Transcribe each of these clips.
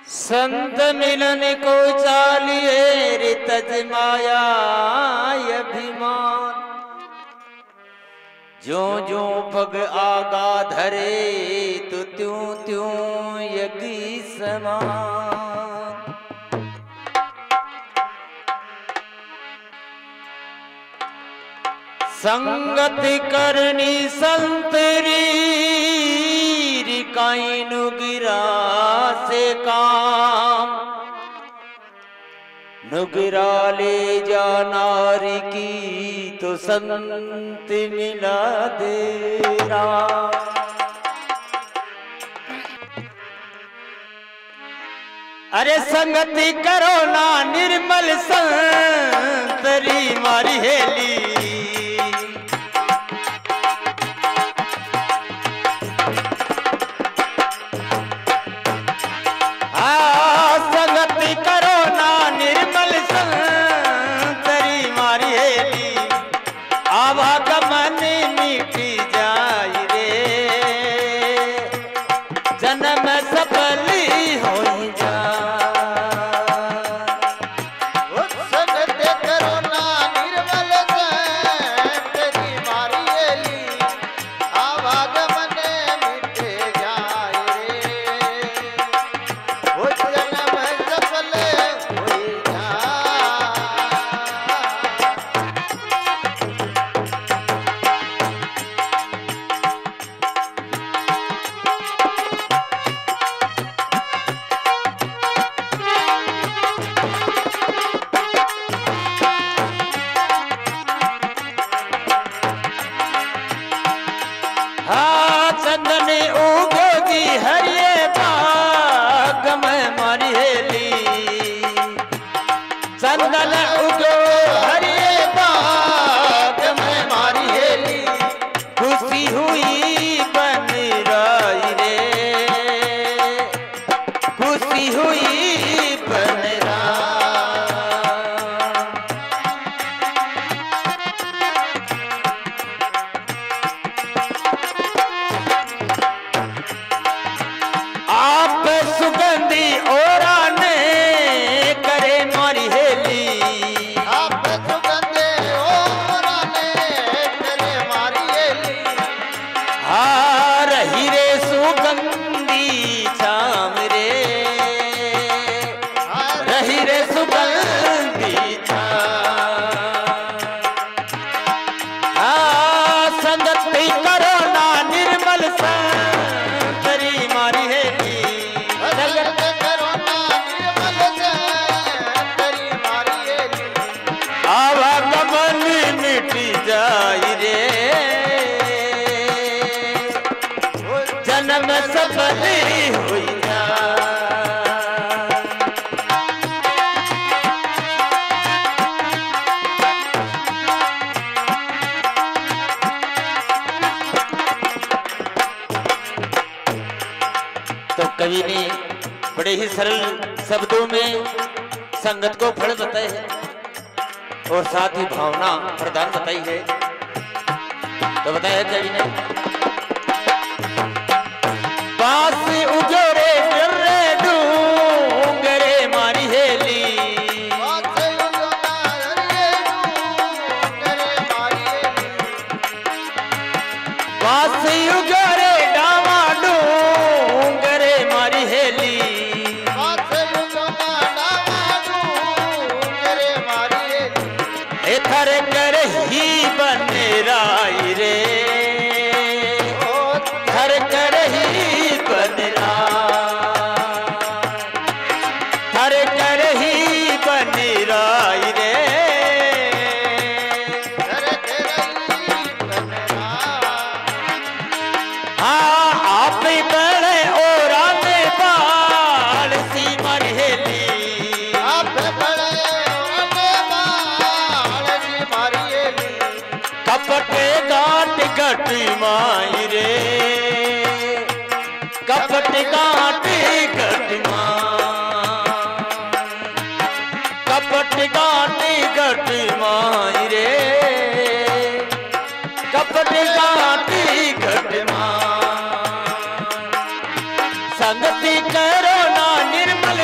संत मिलन को चालिए रितज माया अभिमान। जो जो पग आगा धरे तो त्यों त्यों यज्ञ समान। संगति करनी संतरी काइनु गिरा से काम। नुगिरा ले जा नारी की तो संत मिला दे राम। अरे संगति करो ना निर्मल संतरी मारी हेली। कवि ने बड़े ही सरल शब्दों में संगत को फल बताए है और साथ ही भावना प्रदान बताई है। तो बताया कवि ने, पास उजरे गिरे डूंगरे मारी हेली। पास उजरे डावा डूंगरे मारी हेली। थर कर ही बन राई रे, थर कर ही बन राई, थर कर ही बन राई रे, थर कर ही बन राई। हाँ आप बड़े और आने बाल सी मरहेली। आप बड़े कपटे गांठ घट माई रे, कपट गांठ घट माई, कपट गांठ घट माई रे, कपट गांठ घट माई। संगति करो ना निर्मल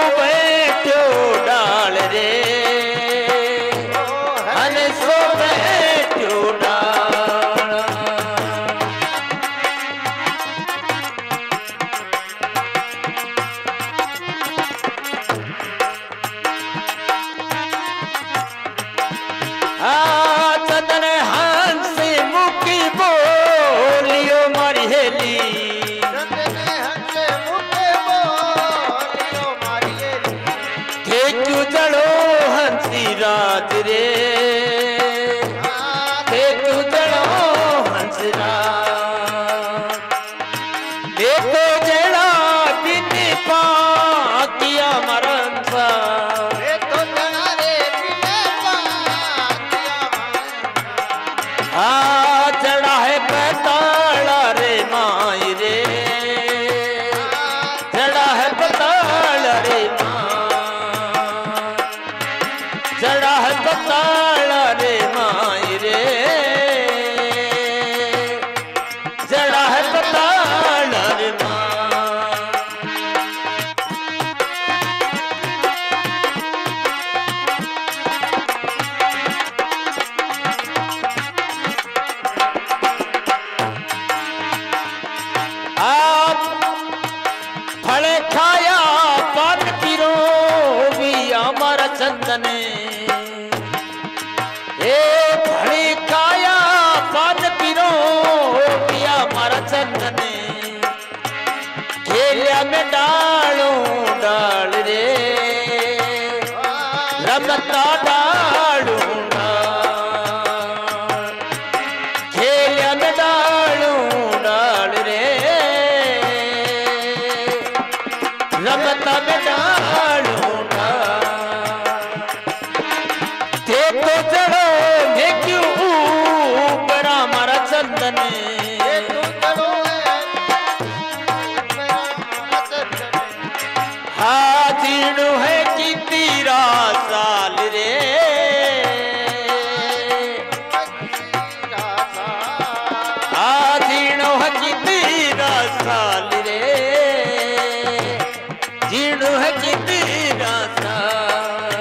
बैठो डाल रे हंसो बैठो डाल। चंदन हंस मुखी बोलियो मारी हेली क्यों चढ़ो हंसी रात रे क्यों चढ़ो हंस रात देखो जड़ा दिन पा किया मरंसा चढ़ा है पताड़ा रे माई रे चढ़ा है पताड़ा रे चढ़ा है पताड़ा रे माई रे चढ़ा है पताड़ा रे आप फले खाया पान पीरो भी हमारा चंदन फले खाया पान पीरो भी हमारा चंदन खेलिया में डालो डाल रे रमता डालू खेलिया में डालू डाल रे रमता में डालू देखो चढ़ो मैं क्यों ऊपर हमारा चंदन हाजिर है कि तेरा साल रे हाजिर है कि तेरा साल रे जीणु है कि तेरा साल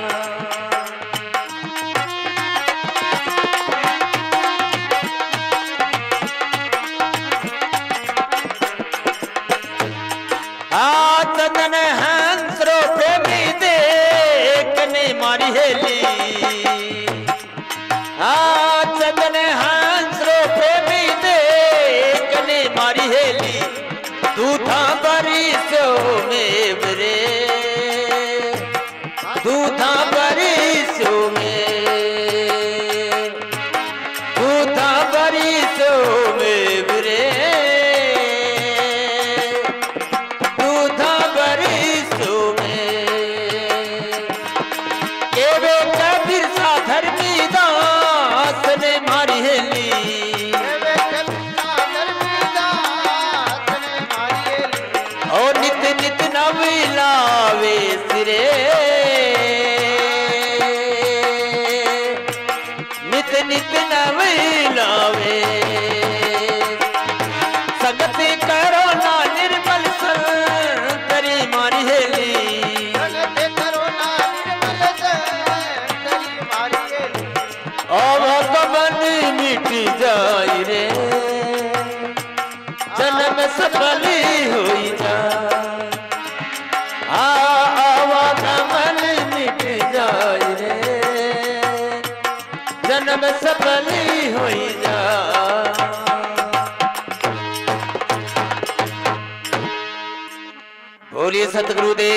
चंदन हंसरो प्रेमी देखने मारी हेली चंदन हंसरो प्रेमी देखने मारी हेली तू था बरिसो में बरे तू था बरिसो में तू था बरिसो में बरे मारी हेली और नित नित नविलावे सिरे नित नित नविलावे संगति करो ना निर्मल संतरी मारी हेली मिट जाई रे जन्म सफली हुई जा आवागमन मिट जाई रे जन्म सफली हुई जा। बोलिए सतगुरुदेव